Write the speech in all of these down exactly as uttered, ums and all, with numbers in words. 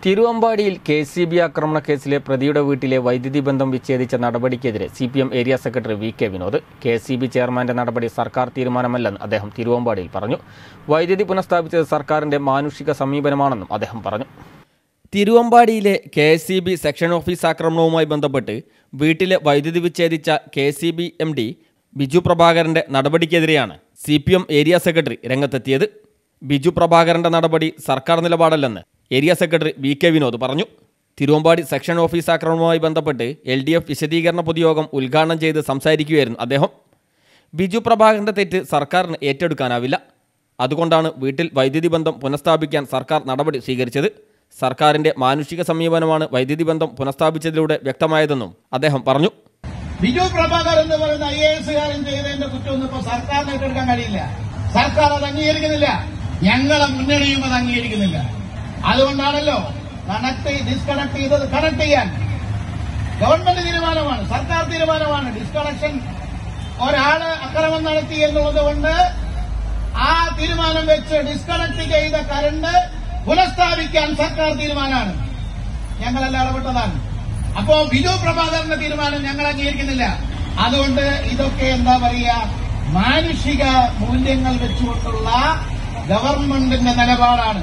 തിരുവമ്പാടിയിൽ K C B ആക്രമണ കേസിലെ പ്രതിയുടെ വീട്ടിലെ വൈദ്യുതി ബന്ധം വിച്ഛേദിച്ച നടപടിക്കെതിരെ C P M area secretary V K Vinod K C B ചെയർമാന്റെ നടപടി സർക്കാർ തീരുമാനമല്ലെന്ന് അദ്ദേഹം തിരുവമ്പാടിയിൽ പറഞ്ഞു. വൈദ്യുതി പുനഃസ്ഥാപിച്ചത് സർക്കാരിന്റെ മാനുഷിക സമീപനമാണെന്നും അദ്ദേഹം പറഞ്ഞു. തിരുവമ്പാടിയിലെ K S C B section office ആക്രമണവുമായി ബന്ധപ്പെട്ട് വീട്ടിലെ വൈദ്യുതി വിച്ഛേദിച്ച K C B M D Biju പ്രഭാകരന്റെ നടപടിക്കെതിരെയാണ് C P M area secretary രംഗത്തെത്തിയത്. ബിജു പ്രഭാകരന്റെ നടപടി സർക്കാർ നിലപാടല്ലെന്ന് area secretary V K Vinod പറഞ്ഞു. തിരുവമ്പാടി സെക്ഷൻ ഓഫീസ് ആക്രമണവുമായി ബന്ധപ്പെട്ട് എൽ ഡി എഫ് വിശദീകരണ പൊതുയോഗം ഉദ്ഘാടനം ചെയ്ത് സംസാരിക്കുകയായിരുന്നു അദ്ദേഹം. ബിജു പ്രഭാകരന്റെ തെറ്റ് സർക്കാരിന് ഏറ്റെടുക്കാനാവില്ല. അതുകൊണ്ടാണ് വീട്ടിൽ വൈദ്യുതി ബന്ധം പുനഃസ്ഥാപിക്കാൻ സർക്കാർ നടപടി സ്വീകരിച്ചത്. സർക്കാരിന്റെ മാനുഷിക സമീപനമാണ് വൈദ്യുതി ബന്ധം പുനഃസ്ഥാപിച്ചതിലൂടെ വ്യക്തമായതെന്നും അദ്ദേഹം പറഞ്ഞു. ബിജു പ്രഭാകർ എന്ന് പറയുന്ന ഐ എ എസുകാരൻ ചെയ്തതിന്റെ കുറ്റമൊന്നും ഇപ്പൊ സർക്കാരിന് ഏറ്റെടുക്കാൻ കഴിയില്ല. സർക്കാർ അത് അംഗീകരിക്കുന്നില്ല. ഞങ്ങളെ മുന്നണിയും അത് അംഗീകരിക്കുന്നില്ല. അതുകൊണ്ടാണല്ലോ കണക്ട് ഡിസ്കണക്ട് ചെയ്തത് കണക്ട് ചെയ്യാൻ ഗവൺമെന്റ് തീരുമാനമാണ്, സർക്കാർ തീരുമാനമാണ്. ഡിസ്കണക്ഷൻ ഒരാള് അക്രമം നടത്തി എന്നുള്ളത് കൊണ്ട് ആ തീരുമാനം വെച്ച് ഡിസ്കണക്ട് ചെയ്ത കറണ്ട് പുനഃസ്ഥാപിക്കാൻ സർക്കാർ തീരുമാനമാണ്. ഞങ്ങളെല്ലാം ഇടപെട്ടതാണ്. അപ്പോ ബിജു പ്രഭാകരന്റെ തീരുമാനം ഞങ്ങൾ അംഗീകരിക്കുന്നില്ല. അതുകൊണ്ട് ഇതൊക്കെ എന്താ പറയുക, മാനുഷിക മൂല്യങ്ങൾ വെച്ചുകൊണ്ടുള്ള ഗവൺമെന്റിന്റെ നിലപാടാണ്.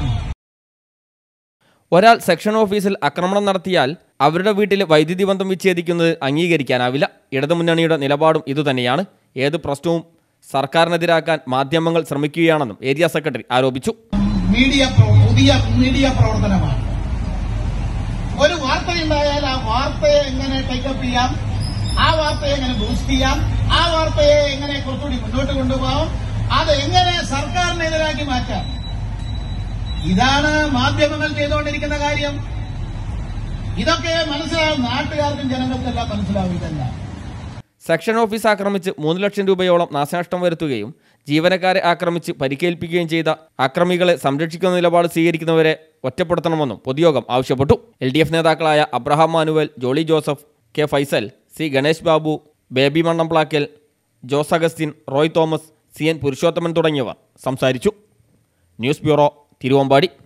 ഒരാൾ സെക്ഷൻ ഓഫീസിൽ ആക്രമണം നടത്തിയാൽ അവരുടെ വീട്ടിലെ വൈദ്യുതി ബന്ധം വിച്ഛേദിക്കുന്നത് അംഗീകരിക്കാനാവില്ല. ഇടതുമുന്നണിയുടെ നിലപാടും ഇതുതന്നെയാണ്. ഏത് പ്രശ്നവും സർക്കാരിനെതിരാക്കാൻ മാധ്യമങ്ങൾ ശ്രമിക്കുകയാണെന്നും ഏരിയ സെക്രട്ടറി ആരോപിച്ചു. മീഡിയ പുതിയ മീഡിയ പ്രവർത്തനമാണ്. ഒരു വാർത്തയുണ്ടായാൽ ആ വാർത്തയെ എങ്ങനെ ടേക്കപ്പ് ചെയ്യാം, ആ വാർത്തയെ എങ്ങനെ ബൂസ്റ്റ് ചെയ്യാം, ആ വാർത്തയെ എങ്ങനെ കുറച്ചുകൂടി മുന്നോട്ട് കൊണ്ടുപോകാം, അത് എങ്ങനെ സർക്കാരിനെതിരാക്കി മാറ്റാം, ഇതാണ് മാധ്യമങ്ങൾ ചെയ്തുകൊണ്ടിരിക്കുന്ന കാര്യം. ഇതൊക്കെ മനസ്സിലാവും, നാട്ടുകാർക്കും ജനങ്ങൾക്കെല്ലാം മനസ്സിലാവില്ല. സെക്ഷൻ ഓഫീസ് ആക്രമിച്ച് മൂന്ന് ലക്ഷം രൂപയോളം നാശനഷ്ടം വരുത്തുകയും ജീവനക്കാരെ ആക്രമിച്ച് പരിക്കേൽപ്പിക്കുകയും ചെയ്ത അക്രമികളെ സംരക്ഷിക്കുന്ന നിലപാട് സ്വീകരിക്കുന്നവരെ ഒറ്റപ്പെടുത്തണമെന്നും പൊതുയോഗം ആവശ്യപ്പെട്ടു. എൽ ഡി എഫ് നേതാക്കളായ Abraham Manuel, Jolly Joseph, K Faisal, C Ganesh Babu, Baby Mannamplackal, Jose Augustine, Roy Thomas, C N Purushothaman തുടങ്ങിയവർ സംസാരിച്ചു. News bureau, Thiruvambady.